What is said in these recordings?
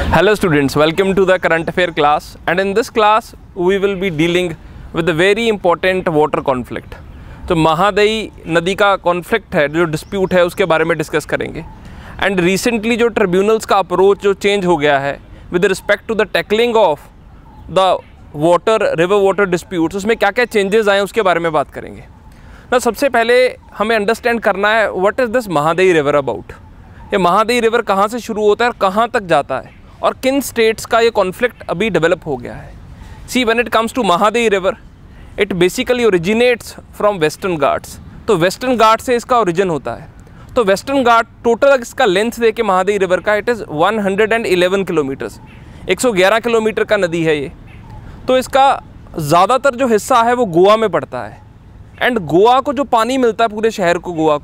Hello students, welcome to the current affair class, and in this class we will be dealing with a very important water conflict. तो महादई नदी का conflict है, जो dispute है उसके बारे में डिस्कस करेंगे. एंड रिसेंटली जो ट्रिब्यूनल्स का अप्रोच जो चेंज हो गया है with respect to the tackling of the river water disputes, उसमें क्या क्या चेंजेस आए उसके बारे में बात करेंगे ना. सबसे पहले हमें अंडरस्टैंड करना है what is this Mahadayi river about. ये महादई रिवर कहाँ से शुरू होता है और कहाँ तक जाता है और किन स्टेट्स का ये कॉन्फ्लिक्ट अभी डेवलप हो गया है. See when it comes to Mahadayi river, it basically originates from western ghats. तो वेस्टर्न घाट से इसका ओरिजिन होता है. तो वेस्टर्न घाट टोटल इसका लेंथ देके महादई रिवर का इट इज़ 111 किलोमीटर्स, 111 किलोमीटर का नदी है ये. तो इसका ज़्यादातर जो हिस्सा है वो गोवा में पड़ता है. एंड गोवा को जो पानी मिलता है, पूरे शहर को गोवा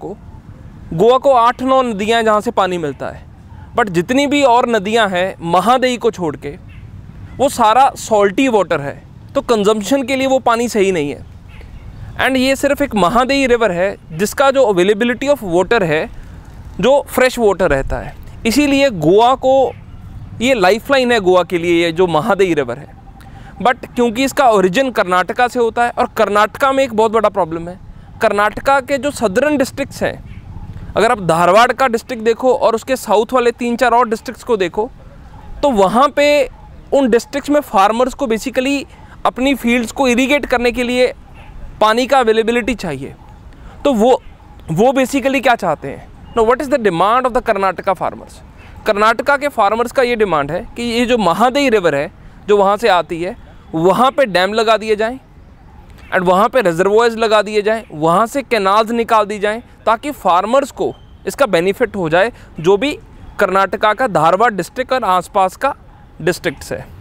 को 8-9 नदियाँ हैं जहाँ से पानी मिलता है. बट जितनी भी और नदियाँ हैं महादई को छोड़ के वो सारा सॉल्टी वाटर है. तो कंजम्पशन के लिए वो पानी सही नहीं है. एंड ये सिर्फ एक महादई रिवर है जिसका जो अवेलेबिलिटी ऑफ वाटर है जो फ्रेश वाटर रहता है. इसीलिए गोवा को ये लाइफलाइन है गोवा के लिए, ये जो महादई रिवर है. बट क्योंकि इसका ओरिजिन कर्नाटका से होता है और कर्नाटका में एक बहुत बड़ा प्रॉब्लम है. कर्नाटका के जो सदर्न डिस्ट्रिक्ट्स हैं, अगर आप धारवाड़ का डिस्ट्रिक्ट देखो और उसके साउथ वाले 3-4 और डिस्ट्रिक्ट्स को देखो, तो वहाँ पे उन डिस्ट्रिक्ट्स में फार्मर्स को बेसिकली अपनी फील्ड्स को इरीगेट करने के लिए पानी का अवेलेबिलिटी चाहिए. तो वो बेसिकली क्या चाहते हैं no, what is the demand of the Karnataka farmers. Karnataka के फार्मर्स का ये डिमांड है कि ये जो महादई रिवर है जो वहाँ से आती है, वहाँ पे डैम लगा दिए जाएं एंड वहाँ पे रिजर्वॉयर्स लगा दिए जाएं, वहाँ से कैनाल्स निकाल दी जाएं ताकि फार्मर्स को इसका बेनिफिट हो जाए, जो भी कर्नाटका का धारवाड़ डिस्ट्रिक्ट और आसपास का डिस्ट्रिक्ट्स है.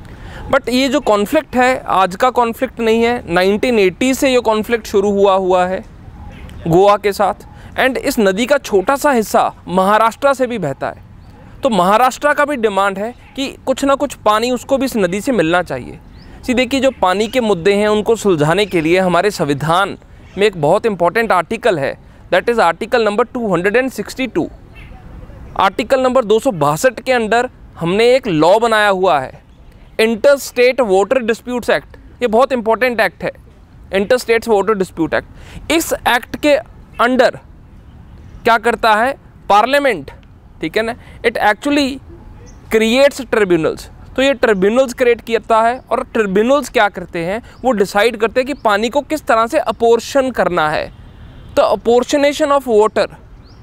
बट ये जो कॉन्फ्लिक्ट है आज का कॉन्फ्लिक्ट नहीं है. 1980 से ये कॉन्फ्लिक्ट शुरू हुआ है गोवा के साथ. एंड इस नदी का छोटा सा हिस्सा महाराष्ट्र से भी बहता है. तो महाराष्ट्र का भी डिमांड है कि कुछ ना कुछ पानी उसको भी इस नदी से मिलना चाहिए. देखिए, जो पानी के मुद्दे हैं उनको सुलझाने के लिए हमारे संविधान में एक बहुत इंपॉर्टेंट आर्टिकल है, that is article number 262. Article number 262 के अंडर हमने एक लॉ बनाया हुआ है, inter state water disputes act. ये बहुत इंपॉर्टेंट एक्ट है, inter states water dispute act. इस एक्ट के अंडर क्या करता है पार्लियामेंट, ठीक है ना, इट एक्चुअली क्रिएट्स ट्रिब्यूनल्स. तो ये ट्रिब्यूनल्स क्रिएट करता है और ट्रिब्यूनल्स क्या करते हैं, वो डिसाइड करते हैं कि पानी को किस तरह से अपोर्शन करना है. तो apportionation of water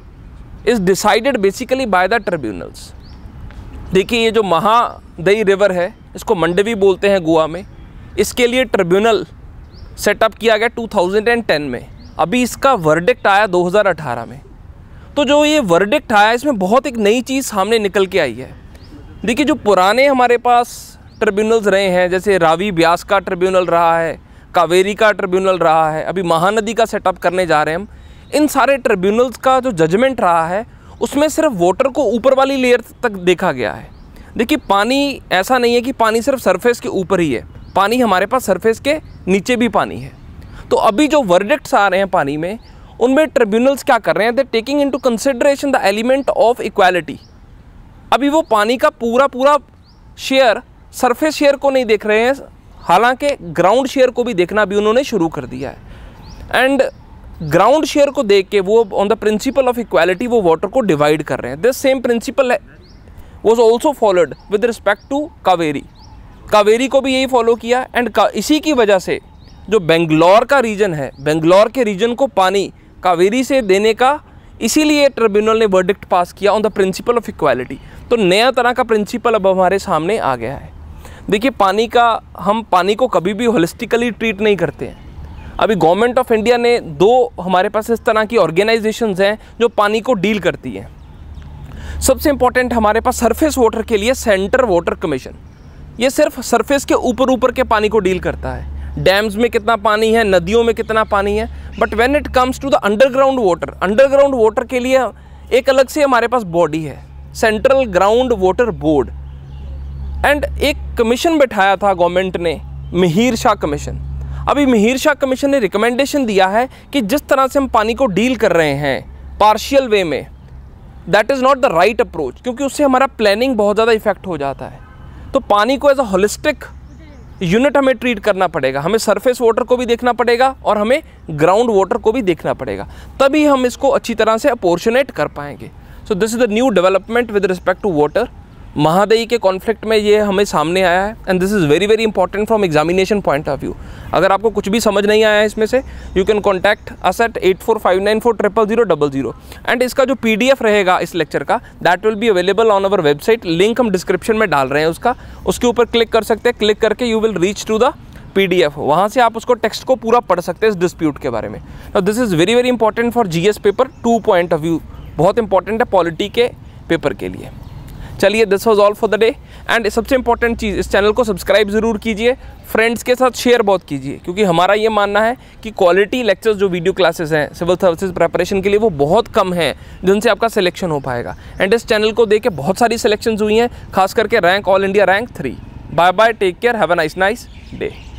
is decided basically by the tribunals. देखिए, ये जो महादई रिवर है इसको मंडवी बोलते हैं गोवा में. इसके लिए ट्रिब्यूनल सेटअप किया गया 2010 में. अभी इसका वर्डिक्ट आया 2018 में. तो जो ये वर्डिक्ट आया इसमें बहुत एक नई चीज़ सामने निकल के आई है. देखिए, जो पुराने हमारे पास ट्रिब्यूनल्स रहे हैं, जैसे रावी ब्यास का ट्रिब्यूनल रहा है, कावेरी का ट्रिब्यूनल रहा है, अभी महानदी का सेटअप करने जा रहे हैं हम. इन सारे ट्रिब्यूनल्स का जो जजमेंट रहा है उसमें सिर्फ वाटर को ऊपर वाली लेयर तक देखा गया है. देखिए, पानी ऐसा नहीं है कि पानी सिर्फ सरफेस के ऊपर ही है, पानी हमारे पास सरफेस के नीचे भी पानी है. तो अभी जो वर्डिक्ट्स आ रहे हैं पानी में, उनमें ट्रिब्यूनल्स क्या कर रहे हैं, they taking into consideration the element of equality. अभी वो पानी का पूरा शेयर सरफेस शेयर को नहीं देख रहे हैं, हालांकि ग्राउंड शेयर को भी देखना भी उन्होंने शुरू कर दिया है. एंड ग्राउंड शेयर को देख के वो on the principle of equality वो वाटर को डिवाइड कर रहे हैं. This same principle was also followed with respect to Kaveri को भी यही फॉलो किया. एंड इसी की वजह से जो बेंगलोर का रीजन है, बेंगलोर के रीजन को पानी कावेरी से देने का इसीलिए ट्रिब्यूनल ने वर्डिक्ट पास किया on the principle of equality. तो नया तरह का प्रिंसिपल अब हमारे सामने आ गया है. देखिए, हम पानी को कभी भी होलिस्टिकली ट्रीट नहीं करते हैं. अभी गवर्नमेंट ऑफ इंडिया ने 2 हमारे पास इस तरह की ऑर्गेनाइजेशंस हैं जो पानी को डील करती हैं. सबसे इंपॉर्टेंट हमारे पास सरफेस वाटर के लिए सेंट्रल वाटर कमीशन. ये सिर्फ सरफेस के ऊपर के पानी को डील करता है, डैम्स में कितना पानी है, नदियों में कितना पानी है. But when it comes to the underground water के लिए एक अलग से हमारे पास बॉडी है, central ground water board. And एक कमीशन बैठाया था गवर्नमेंट ने, मिहिर शाह कमीशन. अभी मिहिर शाह कमीशन ने रिकमेंडेशन दिया है कि जिस तरह से हम पानी को डील कर रहे हैं पार्शियल वे में, that is not the right approach, क्योंकि उससे हमारा प्लानिंग बहुत ज़्यादा इफेक्ट हो जाता है। तो पानी को एज अ होलिस्टिक यूनिट हमें ट्रीट करना पड़ेगा, हमें सरफेस वाटर को भी देखना पड़ेगा और हमें ग्राउंड वाटर को भी देखना पड़ेगा, तभी हम इसको अच्छी तरह से अपोर्शनेट कर पाएंगे। So this is the new development with respect to water. Mahadayi के कॉन्फ्लिक्ट में ये हमें सामने आया है and this is very very important from examination point of view. अगर आपको कुछ भी समझ नहीं आया है इसमें से, you can contact us at 8459400000 and इसका जो PDF रहेगा इस लेक्चर का, that will be available on our website. Link हम डिस्क्रिप्शन में डाल रहे हैं उसका, उसके ऊपर क्लिक कर सकते हैं। क्लिक करके you will reach to the PDF, वहाँ से आप उसको टेक्स्ट को पूरा पढ़ सकते हैं इस डिस्प्यूट के बारे में। This is very very important for GS paper 2 point of view, बहुत इंपॉर्टेंट है पॉलिटी के पेपर के लिए। चलिए, this was all for the day and सबसे इंपॉर्टेंट चीज़, इस चैनल को सब्सक्राइब ज़रूर कीजिए, फ्रेंड्स के साथ शेयर बहुत कीजिए, क्योंकि हमारा ये मानना है कि क्वालिटी लेक्चर्स जो वीडियो क्लासेस हैं सिविल सर्विसेज प्रिपरेशन के लिए वो बहुत कम है जिनसे आपका सिलेक्शन हो पाएगा। एंड इस चैनल को देख के बहुत सारी सिलेक्शंस हुई हैं, खास करके rank all India rank 3। Bye bye, take care, have a nice day.